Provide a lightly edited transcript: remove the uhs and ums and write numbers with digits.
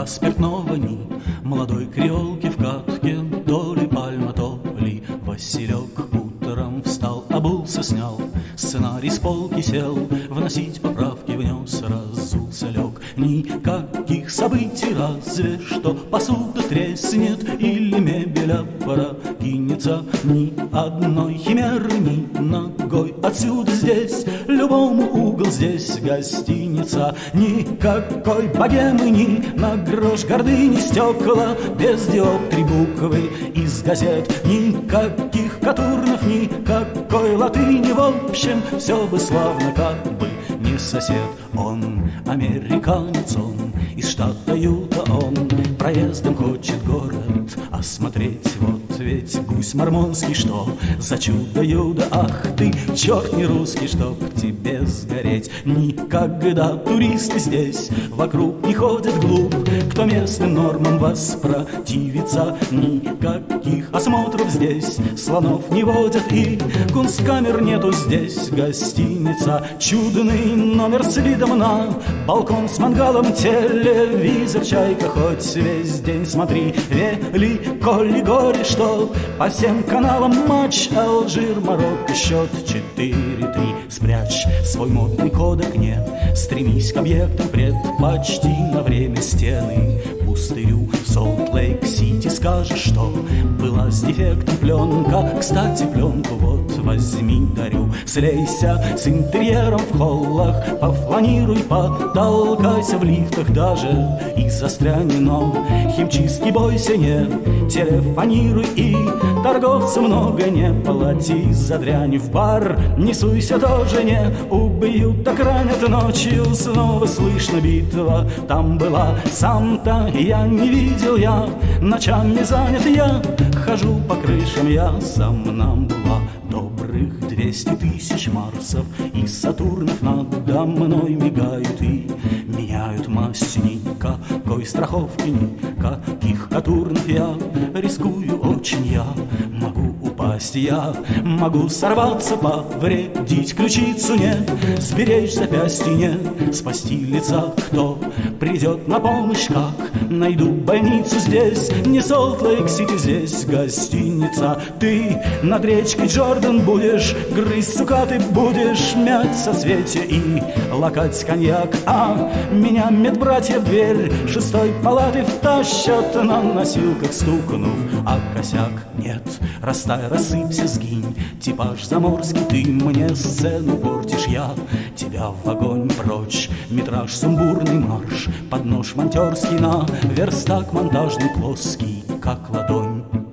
спиртного ни молодой креолки в катке, то ли пальма, то ли Василек. Утром встал, обулся, снял, сценарий с полки сел, вносить поправки внес, разулся, лег. Никаких событий, разве что посуда треснет или мебель опрокинется. Ни одной химеры, ни ногой отсюда здесь, любому угол здесь гостиница. Никакой богемы, ни на грош гордыни стекла, без диоптрий буквы из газет. Никаких катурнов, никакой латыни, в общем, все бы славно, как бы не сосед. Он американец, он из штата Юта, он проездом хочет город осмотреть. Вот ведь гусь мормонский, что за чудо-юдо, ах ты, черт не русский, чтоб тебе сгореть. Никогда туристы здесь вокруг не ходят глуп, кто местным нормам воспротивится. Никаких осмотров здесь слонов не водят, и кунсткамер нету здесь. Гостиница, чудный номер с видом на балкон с мангалом, телевизор, чайка, хоть весь день смотри. Велико ли горе, что по всем каналам матч Алжир, Марокко, счет 4-3. Спрячь свой модный кодек, не стремись к объектам, предпочти на время стены пустырю. В Солт-Лейк-Сити скажешь, что была с дефектом пленка. Кстати, пленку вот возьми, дарю. Слейся с интерьером в холлах, пофланируй, потолкайся в лифтах даже и застряни, но химчистки бойся не телефонируй, и торговцу много не плати за дрянь. В бар не суйся, тоже не убьют, так ранят ночью. Снова слышно битва там была, сам-то я не видел, я ночами занят, я хожу по крышам, я сомнамбула. Добрых 200 тысяч Марсов и Сатурнов надо мной мигают и меняют масть. Никакой страховки, никаких катурнов, я рискую очень, я могу упасть, я могу сорваться, повредить ключицу, не сберечь запястье, не спасти лица. Кто придет на помощь, как найду больницу здесь? Не Солт-Лейк-Сити, здесь гостиница. Ты над речкой Джордан будешь грызть сука, ты будешь мять соцветия и лакать коньяк, а меня медбратья в дверь 6-й палаты втащат на носилках, стукнув а косяк. Нет, растай, рассыпься, сгинь, типаж заморский, ты мне сцену портишь, я тебя в огонь прочь. Метраж сумбурный, марш под нож монтерский, на верстак монтажный плоский, как ладонь.